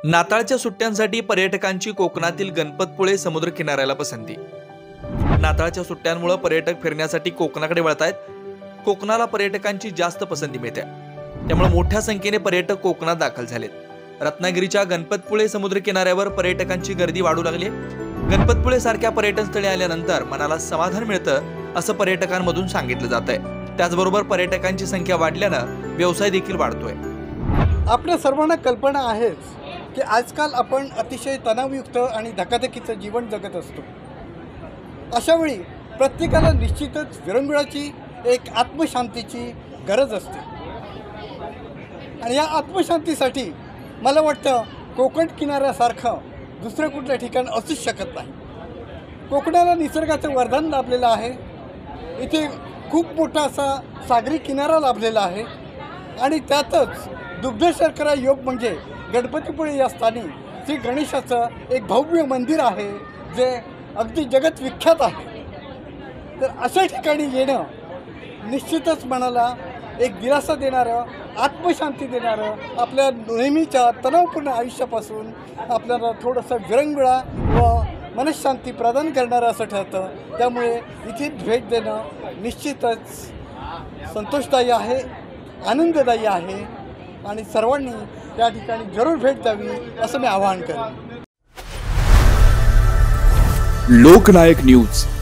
नाताळच्या सुट्ट्यांसाठी पर्यटकांची कोकणातील गणपतपुळे समुद्र किनाऱ्याला पसंती। नाताळच्या सुट्ट्यांमुळे पर्यटक फिरण्यासाठी कोकणाकडे वळतायत। कोकणाला पर्यटकांची जास्त पसंती मिळते, त्यामुळे मोठ्या संख्येने पर्यटक कोकणात दाखल झालेत। रत्नागिरीच्या गणपतपुळे समुद्र किनाऱ्यावर पर्यटकांची गर्दी वाढू लागली आहे। गणपतपुळे सारख्या पर्यटन स्थळी आल्यानंतर मनाला समाधान मिळतं असं पर्यटकांमधून सांगितलं जातंय। त्याचबरोबर पर्यटकांची संख्या वाढल्यानं व्यवसाय देखील वाढतोय। आपल्या सर्वांना कल्पना आहेच की आजकाल आपण अतिशय तणावयुक्त आणि धकाधकीचं जीवन जगत असतो। अशा वेळी प्रत्येकाला निश्चितच विरंगुळाची एक आत्मशांतीची गरज असते आणि या आत्मशांतीसाठी मला वाटतं कोकण किनाऱ्यासारखं दुसरं कुठलं ठिकाण असूच शकत नाही। कोकणाला निसर्गाचं वरदान लाभलेलं आहे। इथे खूप मोठा असा सागरी किनारा लाभलेला आहे आणि त्यातच दुग्ध शर्करा योग म्हणजे गणपतीपुळे या स्थानी श्री गणेशाचं एक भव्य मंदिर आहे जे अगदी जगत विख्यात आहे। तर अशा ठिकाणी येणं निश्चितच मनाला एक दिलासा देणारं, आत्मशांती देणारं, आपल्या नेहमीच्या तणावपूर्ण आयुष्यापासून आपल्याला थोडंसं विरंगुळा व मनशांती प्रदान करणारं असं ठरतं। त्यामुळे इथे भेट देणं निश्चितच संतोषदायी आहे, आनंददायी आहे आणि सर्वांनी त्या ठिकाणी जरूर भेट द्यावी असं मी आवाहन करेन। लोकनायक न्यूज।